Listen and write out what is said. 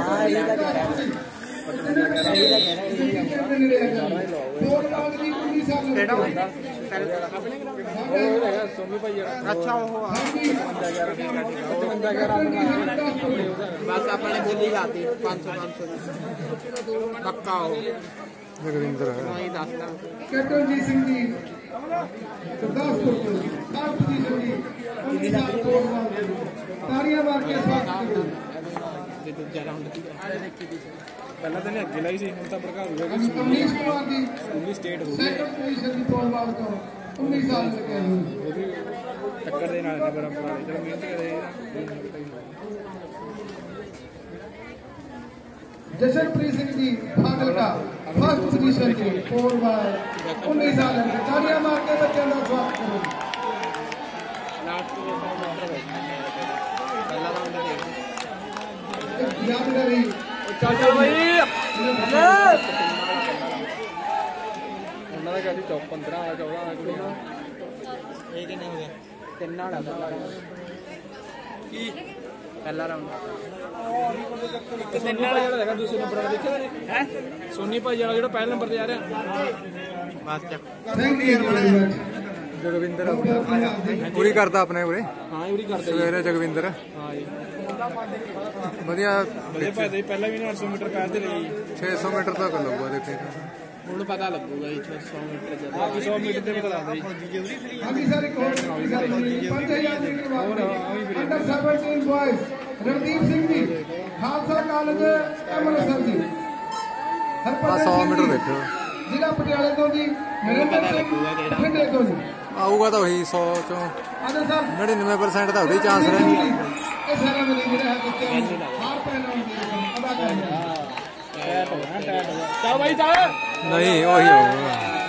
अच्छा बस अपने बोली लाती 500 पक्का हो जगविंदर है कैप्टन जी सिंह जी गुरदासपुर तालियां मार के स्वागत करो पहला तो अगे लाई सी हम भड़का अमरीश कुमार जी स्कूली स्टेट हो गई सेकंड पोजीशन की पोलबाज को 19 साल लगे हैं टक्कर दे नाल बराबर वाले चलो मेहनत करे जशनप्रीत सिंह जी फागल का फर्स्ट पोजीशन की पोलबाज 19 साल लगे तालियां मार के बच्चों का स्वागत करो यादगारी चल भाई उन्होंने कहा 15 वाला 14 वाला कुड़ी ये कितने हो गया 3 वाला पहला राउंड एक 3 वाला ਜਿਹੜਾ ਹੈਗਾ ਦੂਸਰੇ ਨੰਬਰ ਵਾਲਾ ਦੇਖਿਆ ਹੈ ਸੋਨੀ ਭਾਈ ਵਾਲਾ ਜਿਹੜਾ ਪਹਿਲੇ ਨੰਬਰ ਤੇ ਆ ਰਿਹਾ बस चक thank you very much Jagwinder ਪੂਰੀ ਕਰਦਾ ਆਪਣੇ ਉਰੇ ਹਾਂ ਇਹ ਵੀ ਕਰਦੇ ਸਵੇਰੇ ਜਗਵਿੰਦਰ ਹਾਂ ਜੀ ਵਧੀਆ ਬਲੇ ਭਾਈ ਪਹਿਲਾਂ ਵੀ 800 ਮੀਟਰ ਪੈਰ ਤੇ ਲਈ 600 ਮੀਟਰ ਤੱਕ ਲੱਗੂਗਾ ਦੇਖੇ ਹੁਣ ਪਤਾ ਲੱਗੂਗਾ ਜੀ 100 ਮੀਟਰ ਜਦ ਆਪ 100 ਮੀਟਰ ਤੇ ਪਤਾ ਲੱਗਦਾ ਜੀ अभी सर एक और 5000 under 17 boys Randeep Singh ji Khalsa college Amritsar ji ਆ 100 ਮੀਟਰ ਦੇਖਿਓ जिला पटियाले तो जी नरेंद्र सिंह ठंडे तो जी ਆਊਗਾ ਤਾਂ ਉਹੀ 100 ਚੋਂ आदर सर 99% ਤਾਂ ਉਹਦੇ ਚਾਂਸ ਰਹੇ ये सारा मैंने मेरा है बच्चे हार पहना अदा करना ਚੱਲ ਭਾਈ ਚੱਲ ਨਹੀਂ ਉਹੀ ਹੋਊਗਾ